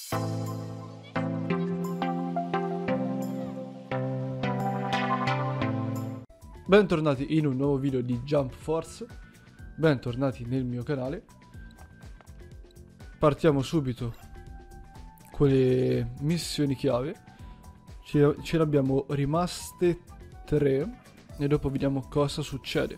Bentornati in un nuovo video di Jump Force, bentornati nel mio canale. Partiamo subito con le missioni chiave. Ce ne abbiamo rimaste 3 e dopo vediamo cosa succede.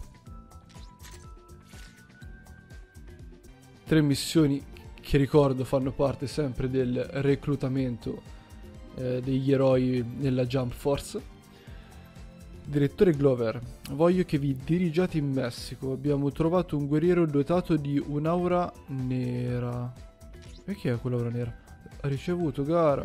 3 missioni che ricordo fanno parte sempre del reclutamento degli eroi nella Jump Force. Direttore Glover, voglio che vi dirigiate in Messico. Abbiamo trovato un guerriero dotato di un'aura nera. E chi è quell'aura nera? Ha ricevuto gara.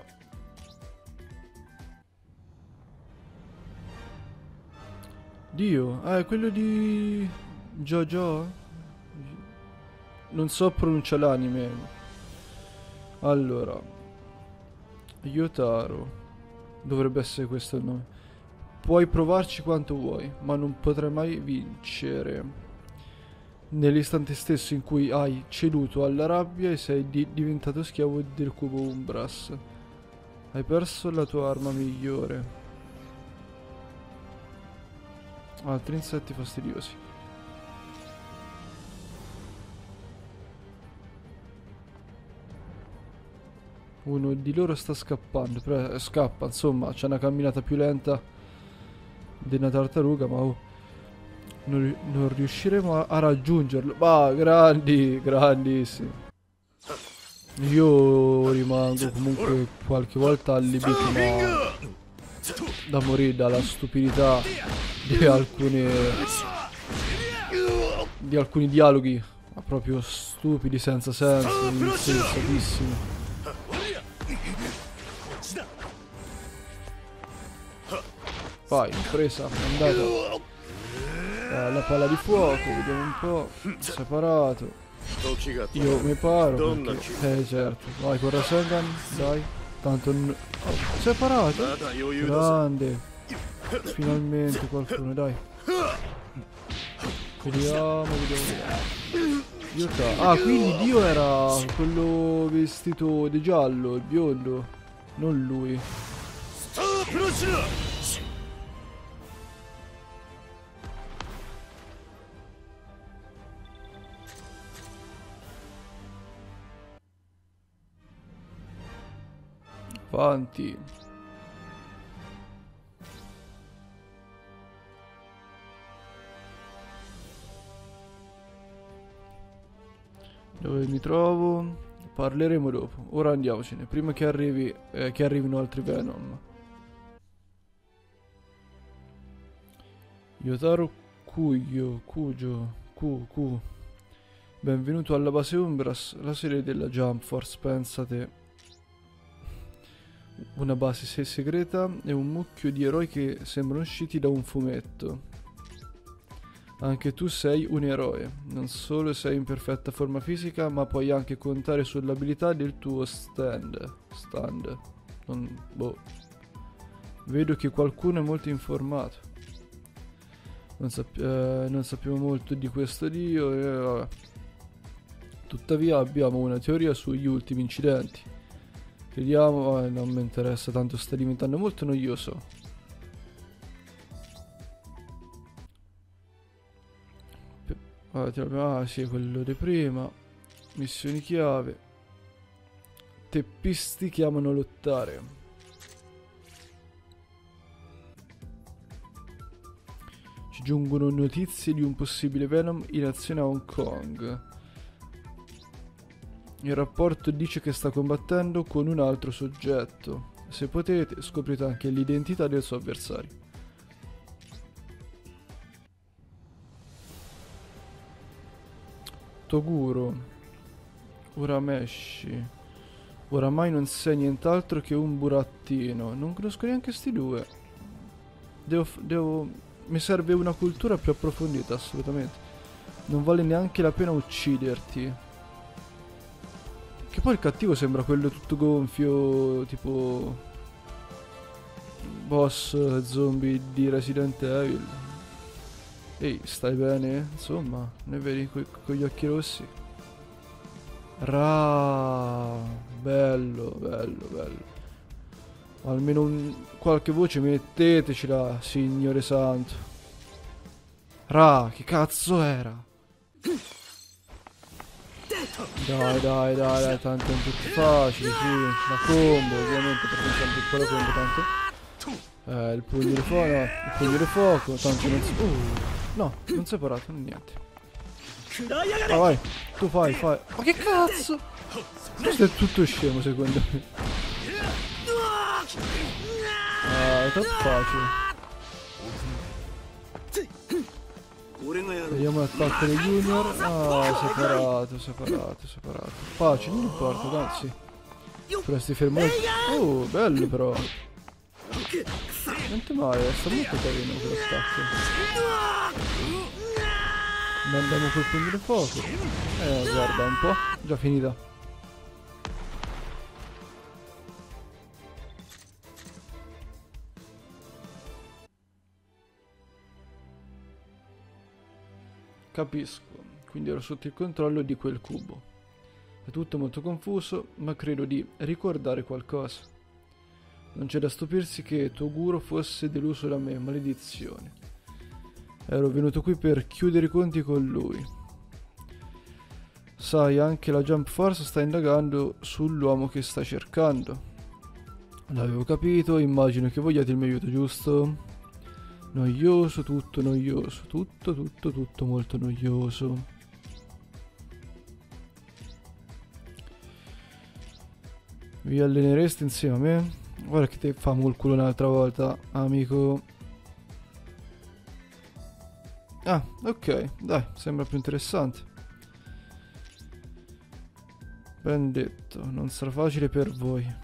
Dio, è quello di JoJo? Non so pronunciare l'anime. Allora, Yotaro. Dovrebbe essere questo il nome. Puoi provarci quanto vuoi, ma non potrai mai vincere. Nell'istante stesso in cui hai ceduto alla rabbia e sei diventato schiavo del cubo Umbras, hai perso la tua arma migliore. Altri insetti fastidiosi. Uno di loro sta scappando, però scappa, insomma, c'è una camminata più lenta di una tartaruga, ma non riusciremo a raggiungerlo. Ma grandissimi. Io rimango comunque qualche volta allibito, ma da morire dalla stupidità di alcuni dialoghi, ma proprio stupidi, senza senso, insensatissimi. Vai, presa, andata. La palla di fuoco, vediamo un po'. Separato. Io mi paro perché... certo. Vai con Rasengan, dai. Tanto separato. Grande. Finalmente qualcuno, dai. Vediamo. Ah, quindi Dio era quello vestito di giallo, il biondo. Non lui. Avanti. Dove mi trovo? Parleremo dopo. Ora andiamocene. Prima che arrivino altri Venom. Yotaro Kujo. Benvenuto alla base Umbras, la sede della Jump Force. Pensate. Una base segreta e un mucchio di eroi che sembrano usciti da un fumetto. Anche tu sei un eroe. Non solo sei in perfetta forma fisica, ma puoi anche contare sull'abilità del tuo stand. Boh. Vedo che qualcuno è molto informato. Non sappiamo molto di questo dio vabbè. Tuttavia abbiamo una teoria sugli ultimi incidenti. Vediamo, non mi interessa tanto, sta diventando molto noioso. Ah sì, quello di prima. Missioni chiave. Teppisti che amano lottare. Ci giungono notizie di un possibile Venom in azione a Hong Kong. Il rapporto dice che sta combattendo con un altro soggetto. Se potete, scoprite anche l'identità del suo avversario. Toguro. Urameshi. Oramai non sei nient'altro che un burattino. Non conosco neanche sti due. Mi serve una cultura più approfondita, assolutamente. Non vale neanche la pena ucciderti. Che poi il cattivo sembra quello tutto gonfio, tipo boss zombie di Resident Evil. Ehi, stai bene? Insomma, ne vedi con gli occhi rossi? bello, bello, bello. Almeno qualche voce mettetecela, Signore Santo. Ra, che cazzo era? Dai, tanto è un po' più facile, sì. La combo, ovviamente, perché c'è un piccolo combo, tanto. Il pugno di fuoco, no, il pugno di fuoco, tanto non si... no, non si è parato, niente. Ah, vai, tu fai. Ma che cazzo? Questo è tutto scemo, secondo me. Ah, è troppo facile. Vediamo l'attacco dei junior. Ah, separato. Facile, non importa, dai, sì. Dovresti fermare. Oh, bello però. Niente male, sta molto carino quell'attacco. Mandiamo col pugno di fuoco. Guarda un po'. Già finita. Capisco, quindi ero sotto il controllo di quel cubo. È tutto molto confuso, ma credo di ricordare qualcosa. Non c'è da stupirsi che Toguro fosse deluso da me, maledizione. Ero venuto qui per chiudere i conti con lui. Sai, anche la Jump Force sta indagando sull'uomo che sta cercando. L'avevo capito, immagino che vogliate il mio aiuto, giusto? Noioso, tutto noioso, tutto molto noioso. Vi allenereste insieme a me? Guarda che te famo il culo un'altra volta, amico. Ah, ok, dai, sembra più interessante. Ben detto, non sarà facile per voi.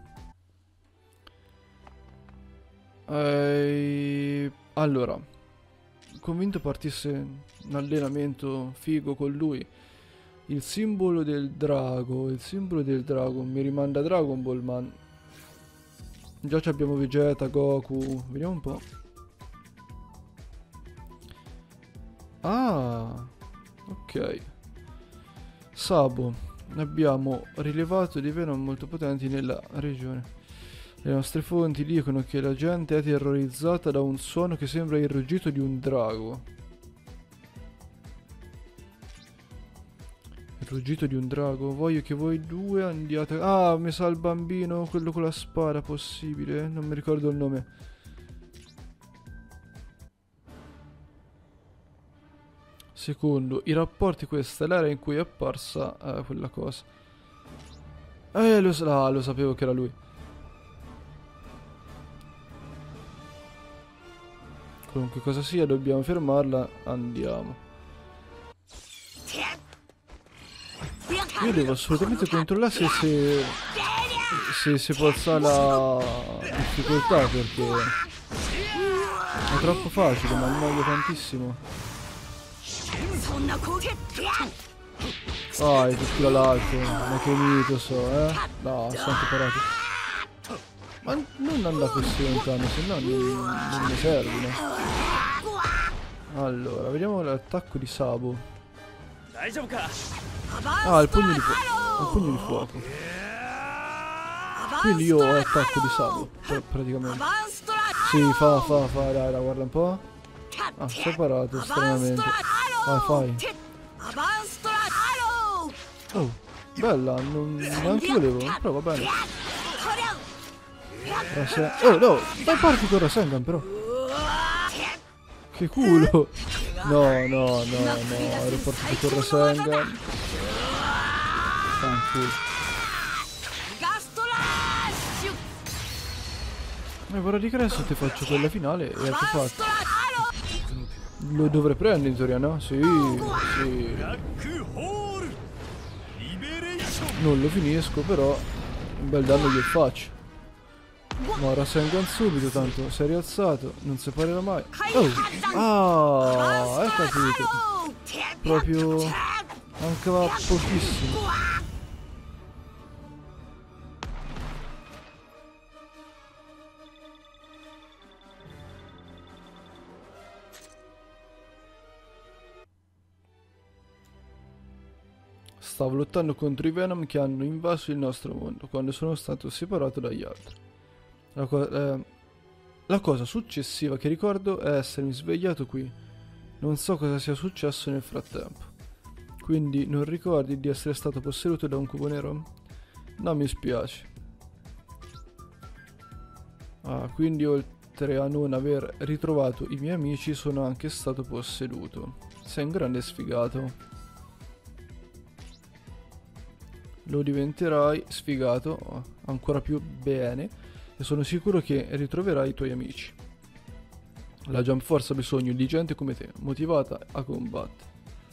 Allora, convinto partisse un allenamento figo con lui. Il simbolo del drago mi rimanda a Dragon Ball, man. Già abbiamo Vegeta, Goku, vediamo un po'. Ah, ok. Sabo, abbiamo rilevato dei Venom molto potenti nella regione. Le nostre fonti dicono che la gente è terrorizzata da un suono che sembra il ruggito di un drago. Il ruggito di un drago? Voglio che voi due andiate... Ah, mi sa il bambino, quello con la spada, possibile? Non mi ricordo il nome. Secondo i rapporti, questa è l'era in cui è apparsa quella cosa. Lo sapevo che era lui. Comunque cosa sia, dobbiamo fermarla, andiamo. Io devo assolutamente controllare se si può alzare la difficoltà, perché è troppo facile, ma annoia tantissimo. Vai, tu tira l'altro, ma che mito No, sono anche parato. Ma non andare così lontano, se no non mi serve, no? Allora, vediamo l'attacco di Sabo. Ah, il pugno di fuoco. Quindi io ho l'attacco di Sabo, praticamente. Sì, fa, dai, guarda un po'. Ah, separato, stranamente. Vai, fai. Oh, bella, neanche io volevo, però va bene. Oh, no, dai, parti con Rasengan, però. Che culo. No, ero partito con Rasengan. Fanculo. Ma vorrei di che adesso ti faccio quella finale e che fatto? Lo dovrei prendere in teoria, no? Sì. Non lo finisco, però un bel danno gli faccio. Ma Rasengan subito, tanto si è rialzato, non si parerà mai. Oh! Hai capito? Proprio mancava pochissimo. Stavo lottando contro i Venom che hanno invaso il nostro mondo quando sono stato separato dagli altri. La cosa successiva che ricordo è essermi svegliato qui. Non so cosa sia successo nel frattempo. Quindi non ricordi di essere stato posseduto da un cubo nero? No, mi spiace. Ah, quindi oltre a non aver ritrovato i miei amici sono anche stato posseduto. Sei un grande sfigato. Lo diventerai sfigato ancora più bene e sono sicuro che ritroverai i tuoi amici. La Jump Force ha bisogno di gente come te, motivata a combattere.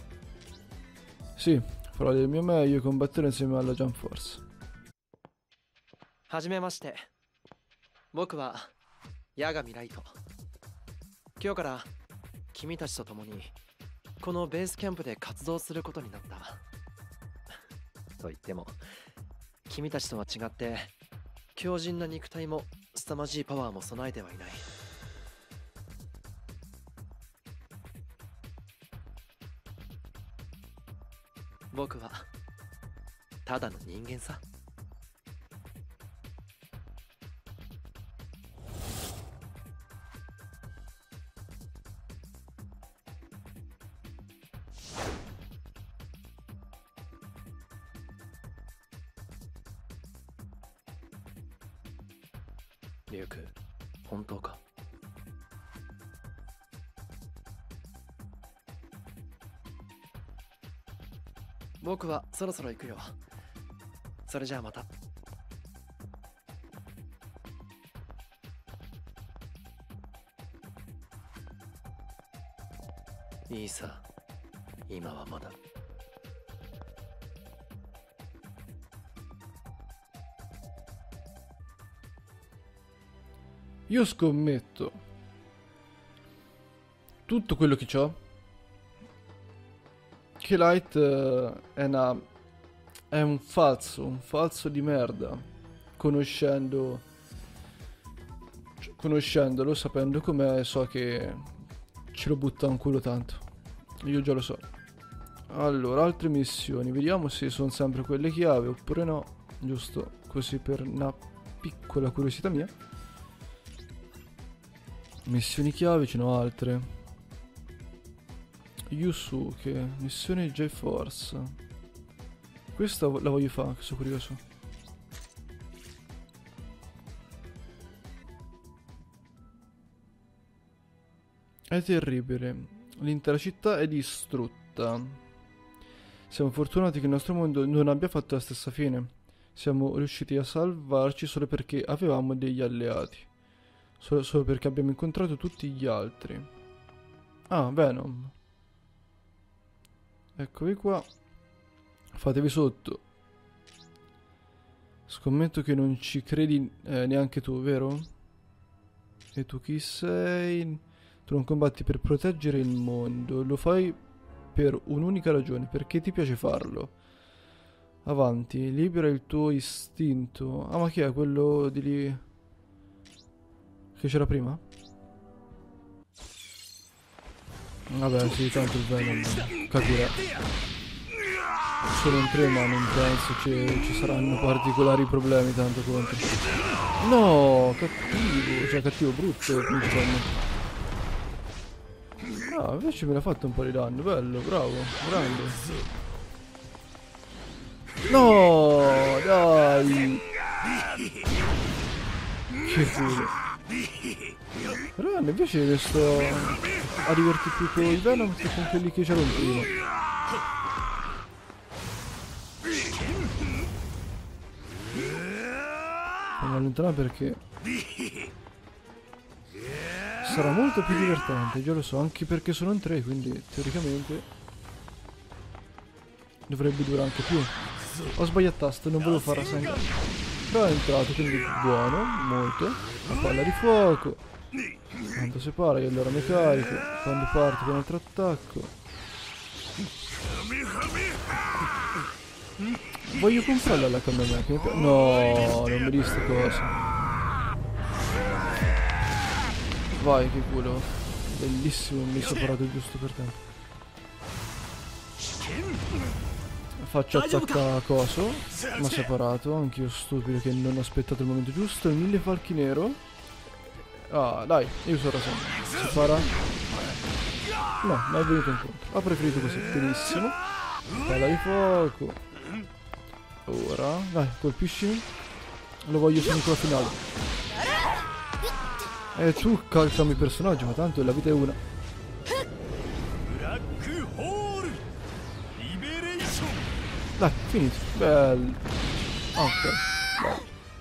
Sì, farò del mio meglio e combatterò insieme alla Jump Force. はじめまして。僕は八神ライト。今日から君たちと共にこのベースキャンプで活動することになった。と言っても君たちとは違って強靭な肉体も凄まじいパワーも備えてはいない。僕はただの人間さ。リュウク、本当か？僕はそろそろ行くよ。それじゃあまた。いいさ、今はまだ。 Io scommetto tutto quello che ho che Light è un falso di merda, conoscendolo, sapendo com'è, so che ce lo butta un culo tanto. Io già lo so. Allora, altre missioni, vediamo se sono sempre quelle chiave oppure no, giusto così per una piccola curiosità mia. Missioni chiave, ce n'ho altre. Yusuke, missione J-Force. Questa la voglio fare, che sono curioso. È terribile. L'intera città è distrutta. Siamo fortunati che il nostro mondo non abbia fatto la stessa fine. Siamo riusciti a salvarci solo perché avevamo degli alleati. Solo perché abbiamo incontrato tutti gli altri. Ah, Venom. Eccovi qua. Fatevi sotto. Scommetto che non ci credi neanche tu, vero? E tu chi sei? Tu non combatti per proteggere il mondo. Lo fai per un'unica ragione, perché ti piace farlo. Avanti, libera il tuo istinto. Ah, ma chi è quello di lì? Che c'era prima? Vabbè, sì, tanto il Venom capirà. Sono in 3, ma non penso ci saranno particolari problemi tanto contro. No, cattivo, cioè cattivo brutto principalmente. Ah, invece me l'ha fatto un po' di danno, bello, bravo, grande. No, dai. Che culo. Però invece mi sto a divertirmi più con il Venom che con quelli che c'erano prima. Mi allontano perché sarà molto più divertente, già lo so, anche perché sono in 3, quindi teoricamente dovrebbe durare anche più. Ho sbagliato tasto, non volevo fare sangue. Però è entrato, quindi buono, molto. La palla di fuoco. Quando si para io allora mi carico. Quando parto con un altro attacco. Voglio comprarla la Kamehameha che mi piace. No, non mi di sta cosa. Vai, che culo. Bellissimo, mi sono parato giusto per tempo. faccio attacca coso. Ma separato, anch'io stupido che non ho aspettato il momento giusto. Il 1000 falchi nero. Ah, dai, io sono Rasen. Separa. No, non è venuto incontro. Ho preferito così, benissimo. Palla di fuoco. Ora, dai, colpiscimi. Lo voglio fino con la finale. E tu calcami il personaggio, ma tanto la vita è una. Dai, finito. Bello. Ok, bello.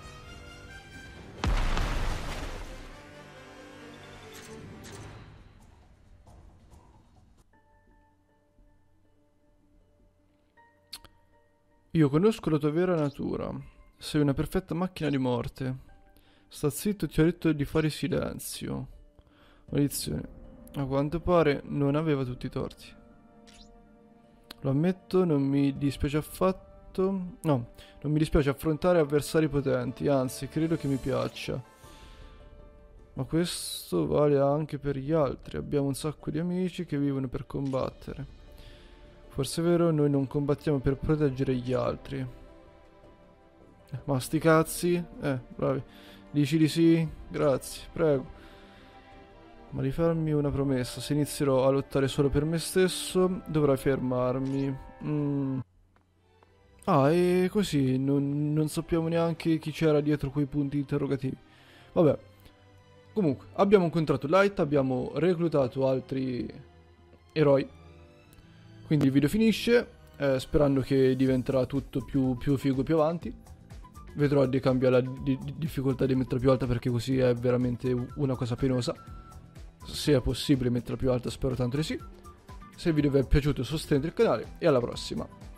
Io conosco la tua vera natura. Sei una perfetta macchina di morte. Sta zitto, ti ho detto di fare silenzio. Maledizione. A quanto pare non aveva tutti i torti. Lo ammetto, non mi dispiace affatto. No, non mi dispiace affrontare avversari potenti, anzi, credo che mi piaccia. Ma questo vale anche per gli altri. Abbiamo un sacco di amici che vivono per combattere. Forse è vero, noi non combattiamo per proteggere gli altri. Ma sti cazzi? Bravi. Dici di sì? Grazie, prego. Ma di farmi una promessa, se inizierò a lottare solo per me stesso, dovrai fermarmi. Ah, e così non sappiamo neanche chi c'era dietro quei punti interrogativi. Vabbè. Comunque, abbiamo incontrato Light, abbiamo reclutato altri eroi. Quindi il video finisce, sperando che diventerà tutto più figo più avanti. Vedrò di cambiare la difficoltà di metterla più alta, perché così è veramente una cosa penosa. Se è possibile metterla più alta, spero tanto di sì. Se il video vi è piaciuto, sostenete il canale e alla prossima.